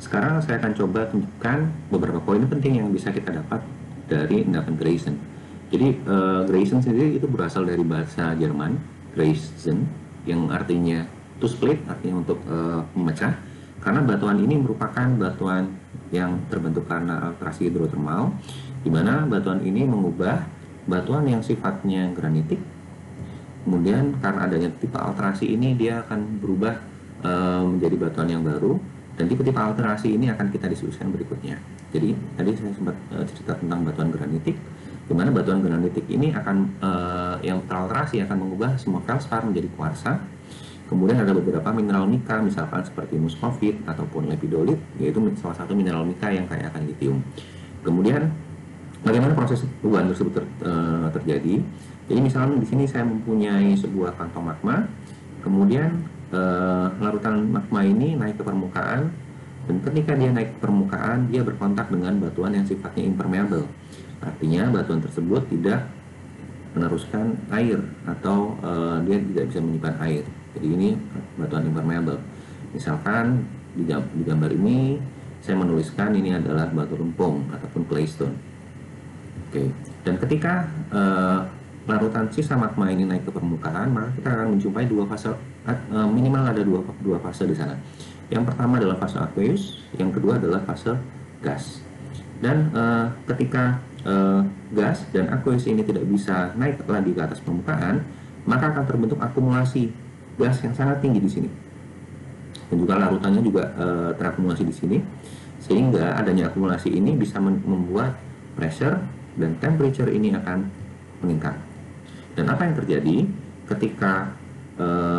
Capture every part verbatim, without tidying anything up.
Sekarang saya akan coba tunjukkan beberapa poin penting yang bisa kita dapat dari endapan Grayson. Jadi uh, Grayson sendiri itu berasal dari bahasa Jerman, Grayson, yang artinya to split, artinya untuk uh, memecah. Karena batuan ini merupakan batuan yang terbentuk karena alterasi hidrotermal, di mana batuan ini mengubah batuan yang sifatnya granitik. Kemudian karena adanya tipe alterasi ini, dia akan berubah uh, menjadi batuan yang baru. Dan tipe-tipe alterasi ini akan kita diskusikan berikutnya. Jadi tadi saya sempat uh, cerita tentang batuan granitik, di mana batuan granitik ini akan uh, yang teralterasi akan mengubah semua feldspar menjadi kuarsa. Kemudian ada beberapa mineral mika, misalkan seperti muscovite ataupun lepidolit, yaitu salah satu mineral mika yang kaya akan litium. Kemudian bagaimana proses perubahan tersebut ter, uh, terjadi? Jadi misalnya di sini saya mempunyai sebuah kantong magma, kemudian Uh, larutan magma ini naik ke permukaan, dan ketika dia naik ke permukaan, dia berkontak dengan batuan yang sifatnya impermeable. Artinya batuan tersebut tidak meneruskan air atau uh, dia tidak bisa menyimpan air. Jadi ini batuan impermeable. Misalkan di, di gambar ini saya menuliskan ini adalah batu lempung ataupun claystone. Oke. Okay. Dan ketika uh, larutan sisa magma ini naik ke permukaan, maka kita akan menjumpai dua fase, minimal ada dua, dua fase di sana. Yang pertama adalah fase aqueous, yang kedua adalah fase gas. Dan uh, ketika uh, gas dan aqueous ini tidak bisa naik lagi ke atas permukaan, maka akan terbentuk akumulasi gas yang sangat tinggi di sini. Dan juga larutannya juga uh, terakumulasi di sini, sehingga adanya akumulasi ini bisa membuat pressure dan temperature ini akan meningkat. Dan apa yang terjadi ketika uh,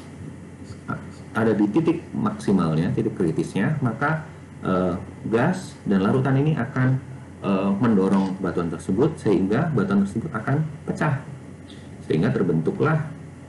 ada di titik maksimalnya, titik kritisnya, maka uh, gas dan larutan ini akan uh, mendorong batuan tersebut sehingga batuan tersebut akan pecah, sehingga terbentuklah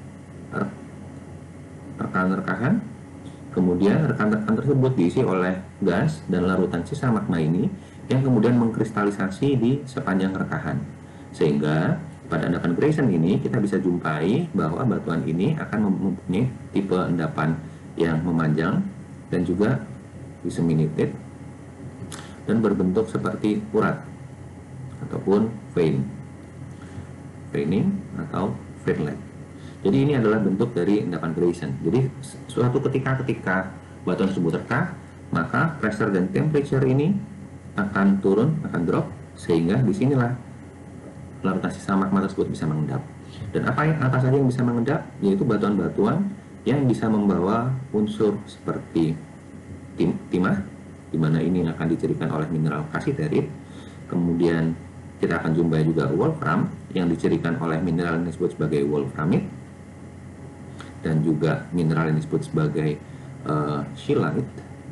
rekan-rekan. Kemudian rekan-rekan tersebut diisi oleh gas dan larutan sisa magma ini yang kemudian mengkristalisasi di sepanjang rekahan, sehingga pada endapan Grayson ini kita bisa jumpai bahwa batuan ini akan mempunyai tipe endapan yang memanjang dan juga disseminated dan berbentuk seperti urat ataupun vein, veining atau veinlet. Jadi ini adalah bentuk dari endapan Grayson. Jadi suatu ketika ketika batuan tersebut rekah, maka pressure dan temperature ini akan turun, akan drop, sehingga disinilah larutan sisa magma tersebut bisa mengendap. Dan apa yang apa saja yang bisa mengendap, yaitu batuan-batuan yang bisa membawa unsur seperti tim, timah, di mana ini akan dicirikan oleh mineral kasiterit. Kemudian kita akan jumpai juga wolfram yang dicirikan oleh mineral yang disebut sebagai wolframite, dan juga mineral yang disebut sebagai uh, scheelite,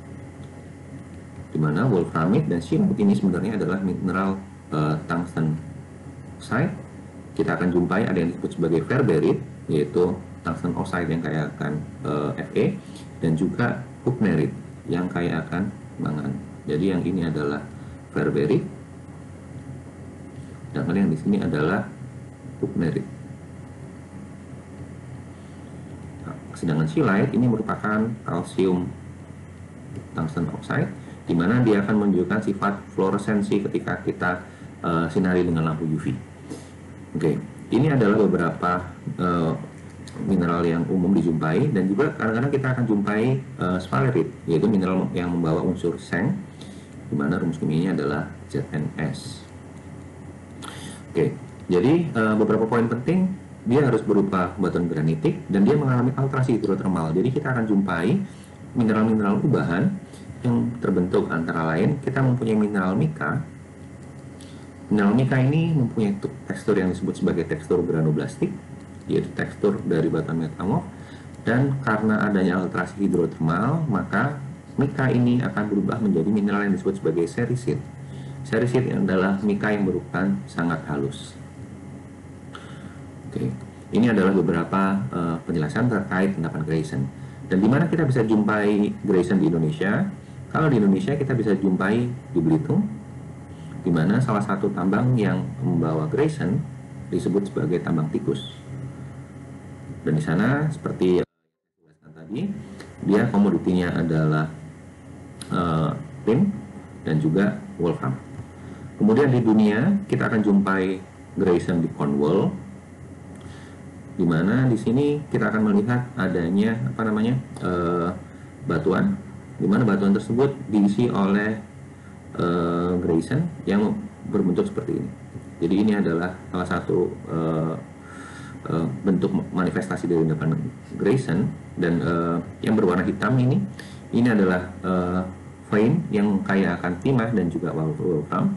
di mana wolframite dan scheelite ini sebenarnya adalah mineral uh, tungsten oxide. Kita akan jumpai ada yang disebut sebagai ferberite, yaitu tungsten oxide yang kaya akan uh, Fe, dan juga hubnerite yang kaya akan mangan. Jadi yang ini adalah ferberite, dan yang di sini adalah hubnerite. Nah, sedangkan scheelite ini merupakan kalsium tungsten oxide, di mana dia akan menunjukkan sifat fluoresensi ketika kita uh, sinari dengan lampu U V. Oke, okay. Ini adalah beberapa uh, mineral yang umum dijumpai, dan juga kadang-kadang kita akan jumpai uh, sphalerite, yaitu mineral yang membawa unsur seng, di mana rumus kimianya adalah Z N S. Oke, okay. Jadi uh, beberapa poin penting, dia harus berupa batuan granitik dan dia mengalami alterasi hidrotermal. Jadi kita akan jumpai mineral-mineral ubahan yang terbentuk antara lain kita mempunyai mineral mika. Mineral mika ini mempunyai tekstur yang disebut sebagai tekstur granoblastik, yaitu tekstur dari batuan metamorf, dan karena adanya alterasi hidrotermal, maka mika ini akan berubah menjadi mineral yang disebut sebagai sericite. Sericite adalah mika yang merupakan sangat halus. Oke, ini adalah beberapa uh, penjelasan terkait endapan Grayson. Dan di mana kita bisa jumpai Grayson di Indonesia? Kalau di Indonesia kita bisa jumpai di Belitung, di mana salah satu tambang yang membawa Grayson disebut sebagai tambang tikus. Dan di sana seperti yang saya jelaskan tadi, dia komoditinya adalah uh, tin, dan juga wolfram. Kemudian di dunia kita akan jumpai Grayson di Cornwall, di mana di sini kita akan melihat adanya apa namanya uh, batuan, di mana batuan tersebut diisi oleh uh, Grayson yang berbentuk seperti ini. Jadi ini adalah salah satu uh, uh, bentuk manifestasi dari endapan Grayson, dan uh, yang berwarna hitam ini ini adalah uh, vein yang kaya akan timah dan juga wolfram.